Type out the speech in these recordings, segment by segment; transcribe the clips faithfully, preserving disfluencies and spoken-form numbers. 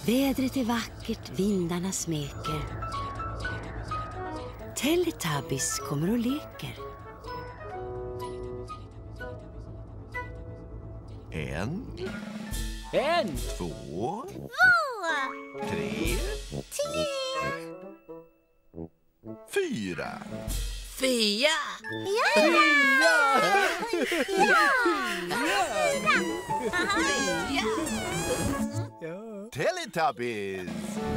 Vädret är vackert, vindarna smeker. Teletubbies kommer och leker. En. En. Två. Två. Tre. Tre. Fyra. Fyra. Ja. Ja. Ja. Teletubbies.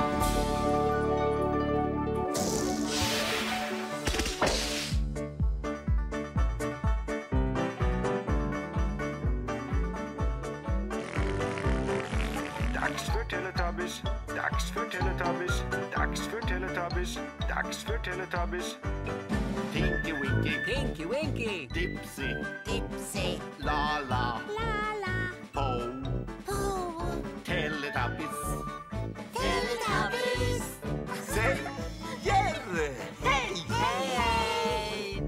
Dags för Teletubbies, dags för Teletubbies, dags för Teletubbies, dags för Teletubbies. Tinky Winky. Tinky Winky. Dipsy. Dipsy. Lala. Lala. Po. Po. Teletubbies. Teletubbies. Säger hej! Hej.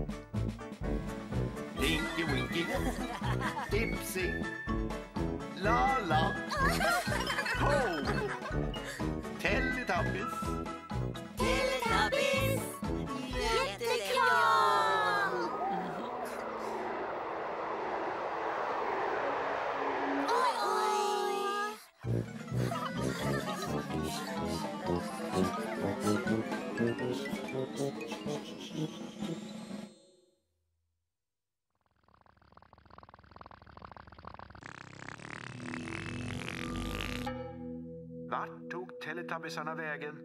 Tinky Winky. Dipsy. Lala. Po. Teletubbies. Teletubbies. Jättekul. Oj, oj. Vart tog Teletubbiesarna vägen?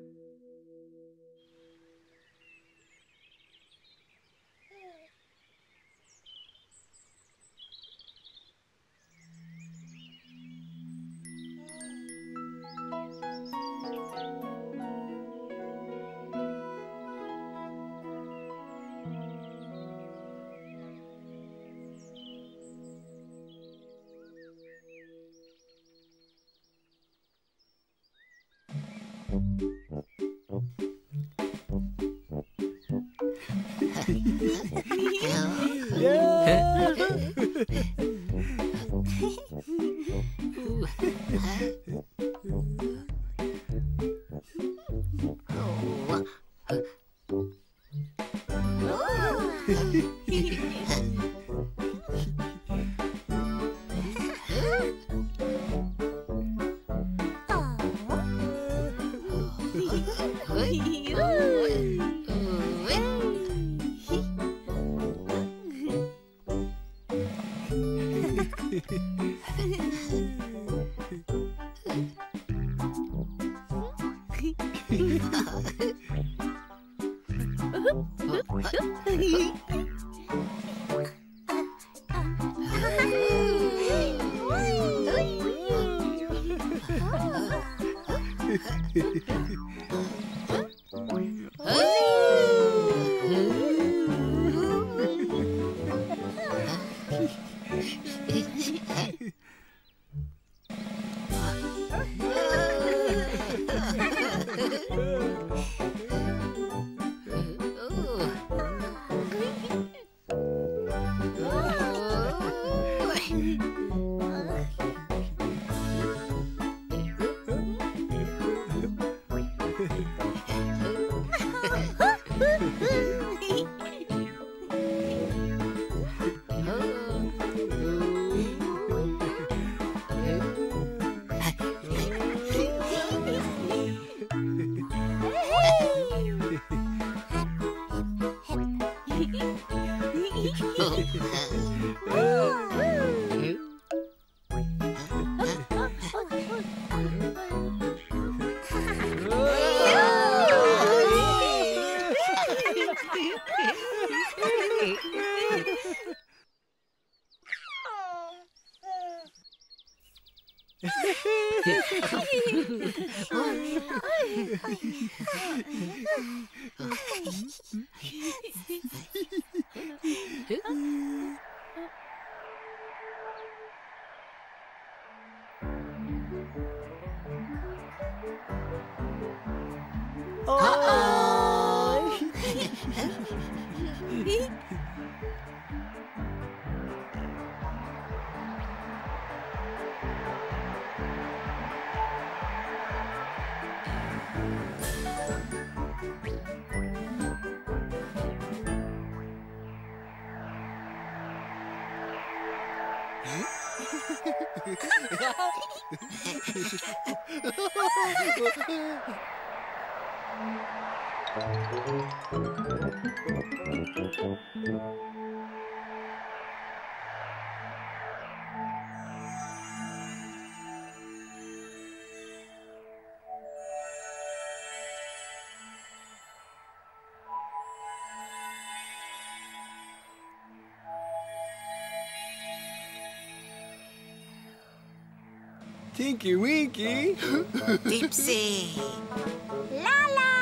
Tinky Winky. Dipsy. Lala!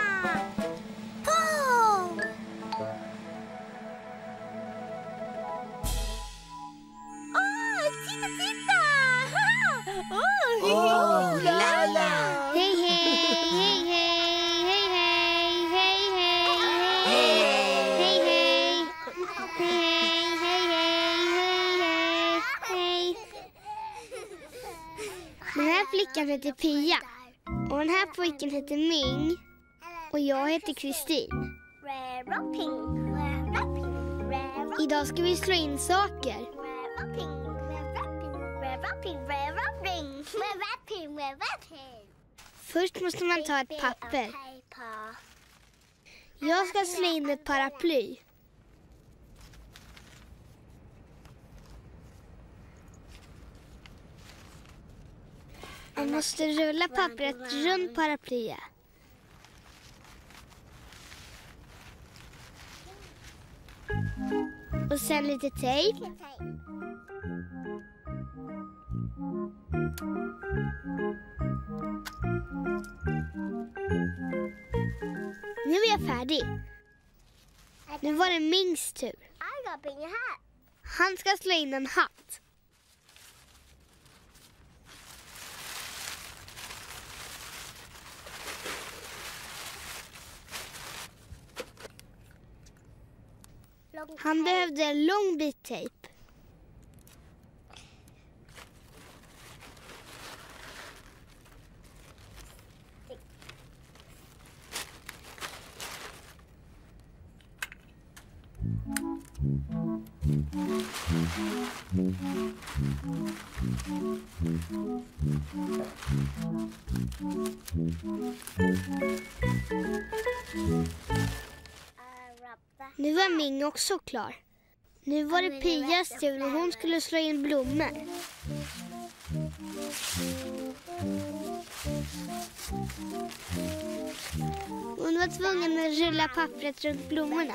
Po! Åh, titta, titta! Åh, Oh, Lala. hej, hej, hej, hej, hej, hej, hej, hej, hej, hej, hej, hej, hej, hej. Den här flickan heter Pia och den här pojken heter Ming och jag heter Kristin. Idag ska vi slå in saker. Först måste man ta ett papper. Jag ska slå in ett paraply. Man måste rulla pappret runt paraplyet. Och sen lite tejp. Nu är jag färdig. Nu var det Mings tur. Han ska slå in en hatt. Han behövde en lång bit tejp. Nu var Ming också klar. Nu var det Pias tur och hon skulle slå in blommor. Hon var tvungen att rulla pappret runt blommorna.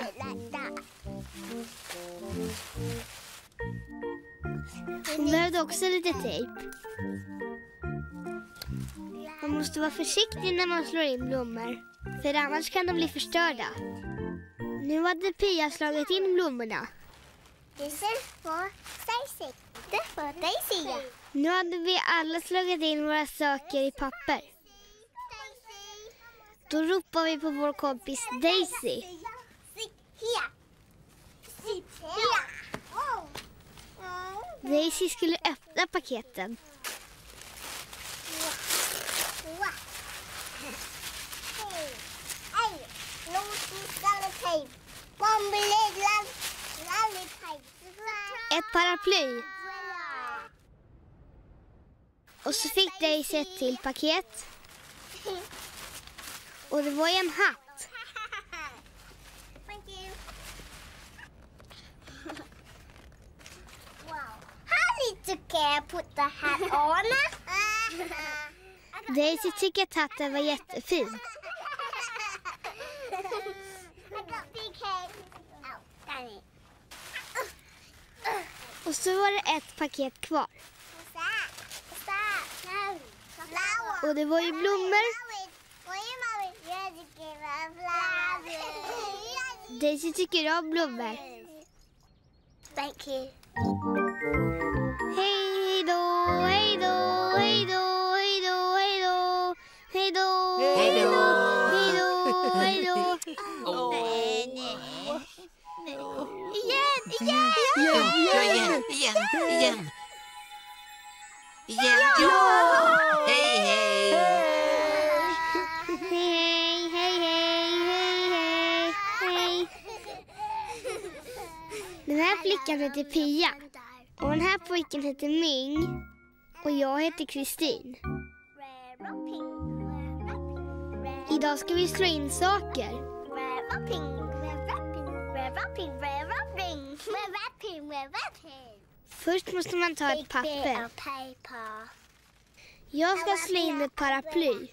Hon behövde också lite tejp. Man måste vara försiktig när man slår in blommor, för annars kan de bli förstörda. Nu hade Pia slagit in blommorna. Nu hade vi alla slagit in våra saker i papper. Då ropade vi på vår kompis Daisy. Daisy skulle öppna paketen. Ett paraply. Och så fick Daisy ett till paket. Och det var en hatt. Daisy tycker att hatten var jättefin. Och så var det ett paket kvar. Och det var ju blommor. Daisy tycker om blommor. Thank you. Hej då, hej då, hej då, hej då, hej då, hej då, hej då, hej då, hej då. Igen, igen, Ja, igen, igen, igen. Igen, ja! Hej, hej! Hej, hej, hej, hej, hej. Den här flickan heter Pia. Och den här pojken heter Ming. Och jag heter Kristin. Idag ska vi slå in saker. Först måste man ta ett papper. Jag ska slå in ett paraply.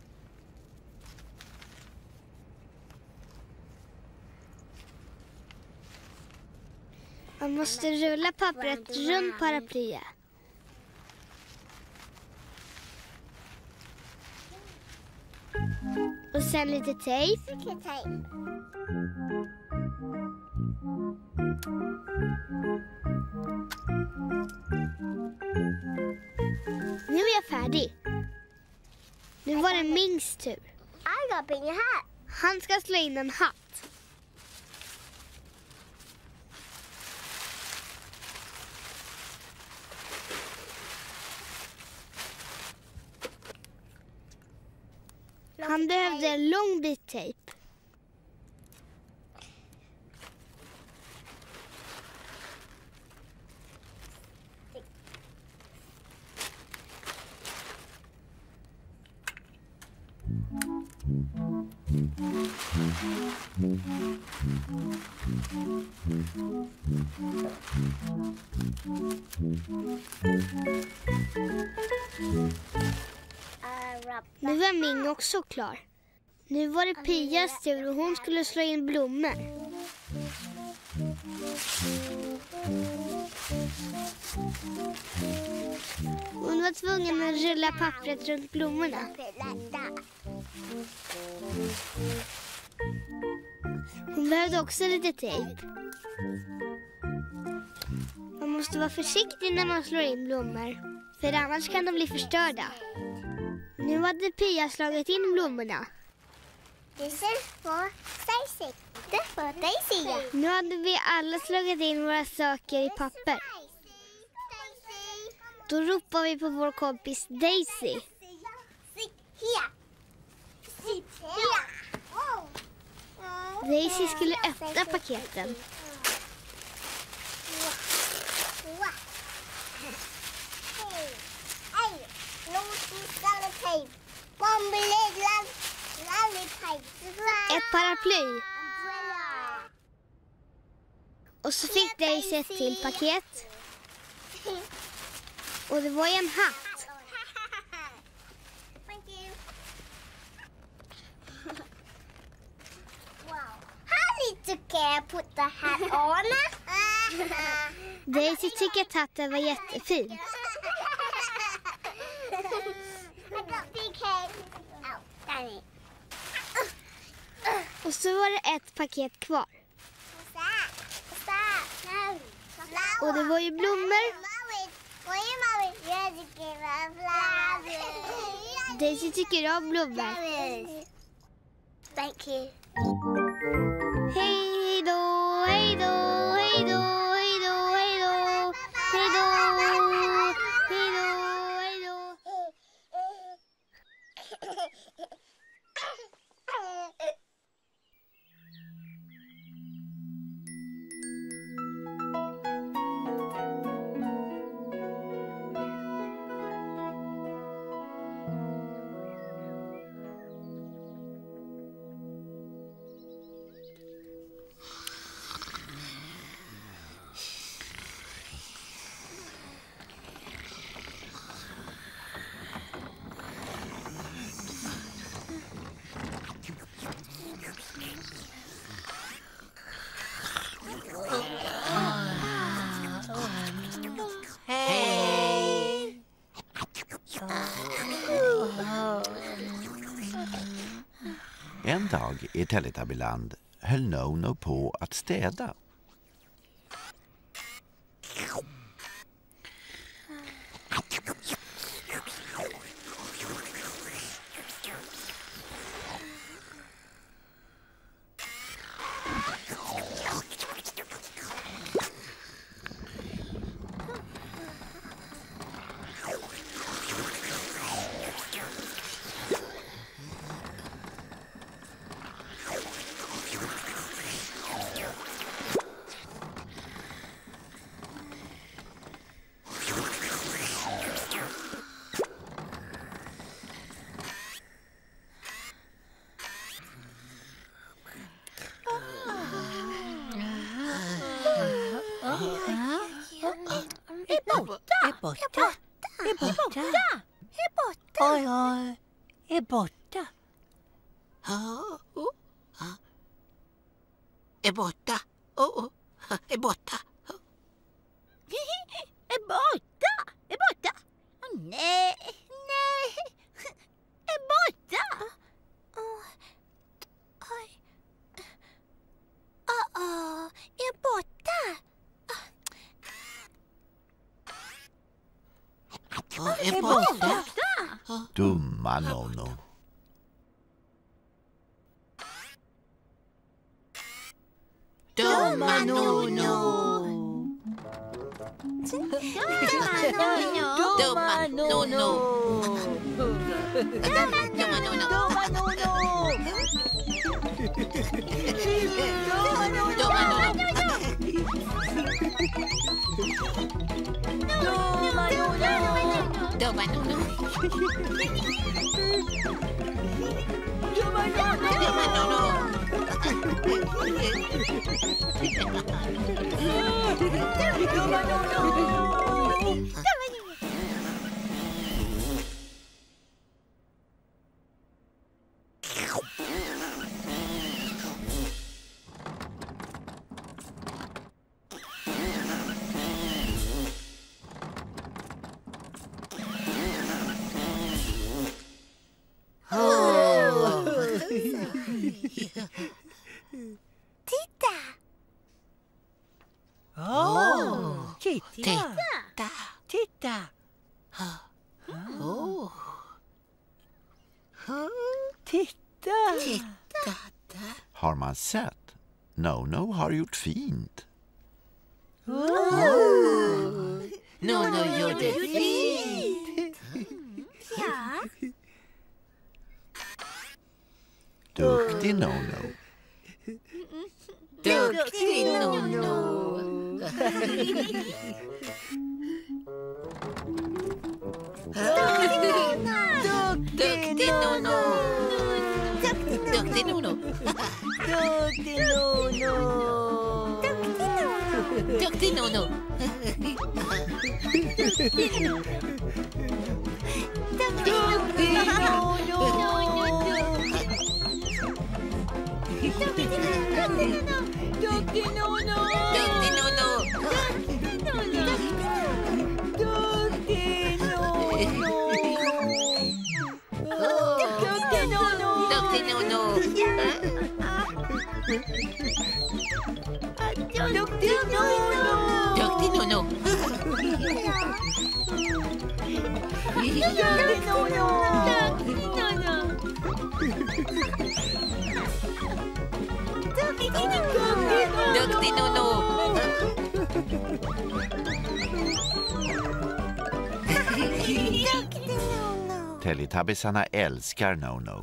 Man måste rulla pappret runt paraplyet. Och sen lite tejp. Nu är jag färdig. Nu var det Mings tur. Han ska slå in en hatt. Han behövde en lång bit tejp. Nu var Ming också klar. Nu var det Pias tur och hon skulle slå in blommor. Hon var tvungen att rulla pappret runt blommorna. Hon behövde också lite tejp. Man måste vara försiktig när man slår in blommor, för annars kan de bli förstörda. Nu hade Pia slagit in blommorna. Nu hade vi alla slagit in våra saker i papper. Då ropar vi på vår kompis Daisy. Daisy skulle öppna paketen. Ett paraply. Och så fick Daisy ett till paket. Och det var en hatt. Daisy tycker att hatten var jättefin. Och så var det ett paket kvar. Och det var ju blommor. Daisy tycker om blommor. Thank you. Hej då, hej då, hej då, hej då, hej då, hej då, hej då, hej då. En dag i Teletubbyland höll Nono på att städa. Är borta. Är borta. Oj, oj. Är borta. Ja, oh, ja. Är borta. Oh, oh. Är borta. Oh. Är borta. Är borta. Oh, nej, nej. Är borta. Oh. Oj. Oh, oh. Är borta. Oh, är borta. Dumma Nono. Dumma Nono. Dumma Nono. Dumma Nono. Dumma Nono. Dumma Nono. Titta! Oh, Titta! titta. Titta! Oh, Titta! titta där. Har man sett? Nono har gjort fint. Nono gjorde fint. Ja. Duktig Nono. Duktig Nono. Duktig Nono. Duktig Nono. Duktig Nono! Duktig Nono. Duktig Duktig Nono! Duktig Nono. Duktig Nono! Duktig Nono! Duktig Nono. Duktig Nono! Duktig Nono. Duktig Nono! Duktig Nono. Teletubbiesarna älskar Nono.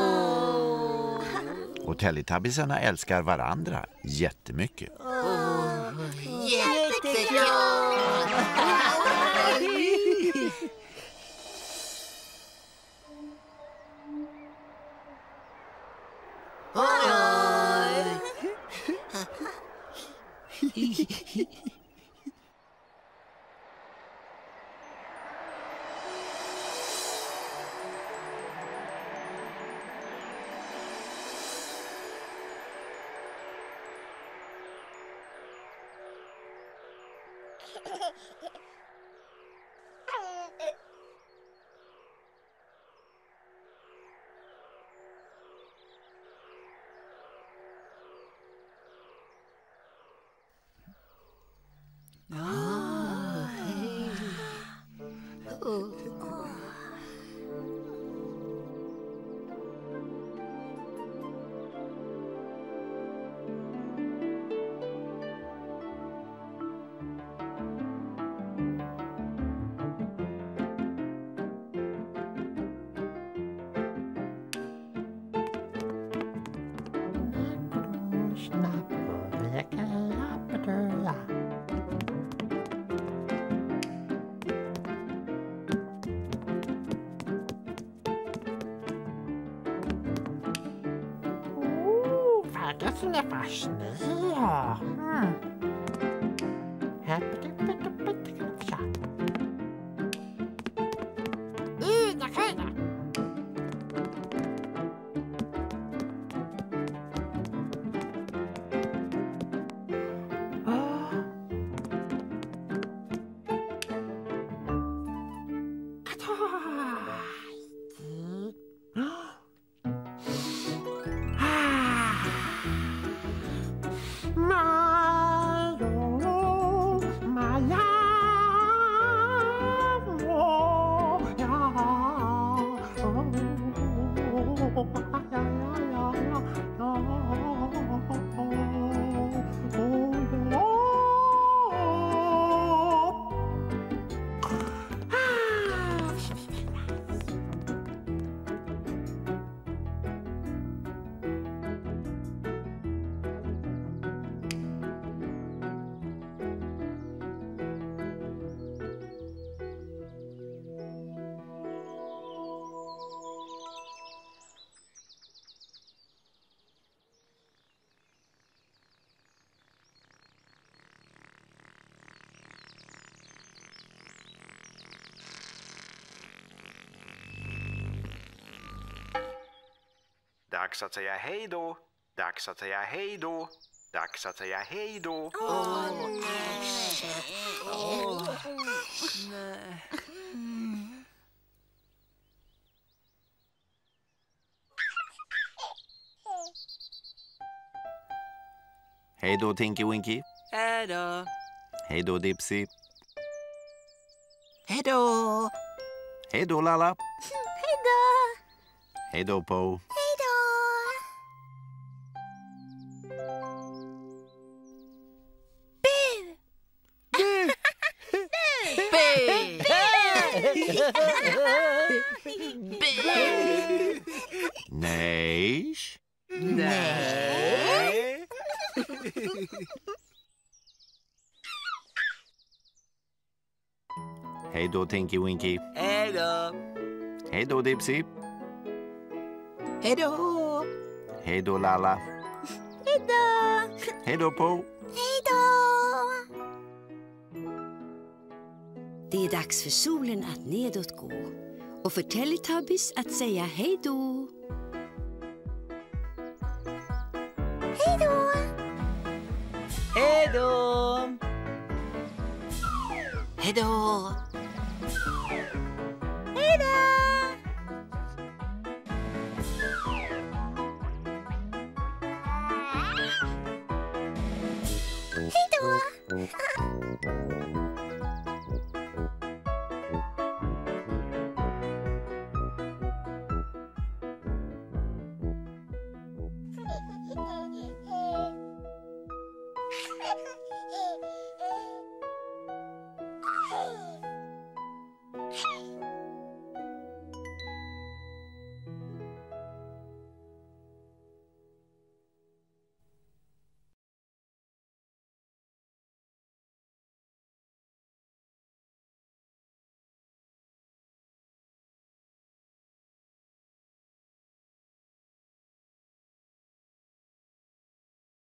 Och Teletubbiesarna älskar varandra jättemycket. Jättekul. Dags att säga hej då. Dags att säga hej då. Dags att säga hej då. Hej då, Tinky Winky. Hej då. Hej då, Dipsy. Hej då. Hej då, Lalla. Hej då! Hej då, Po. Hej då! Nej. Nej. Hej då, Tinky Winky. Hej då. Hej då, Dipsy. Hej då. Hej då, Lalla. Hej då! Hej då, Po. Hej då! Det är dags för solen att nedåt gå och för Teletubbies att säga hej då. Hej då! Hej då. Hej då.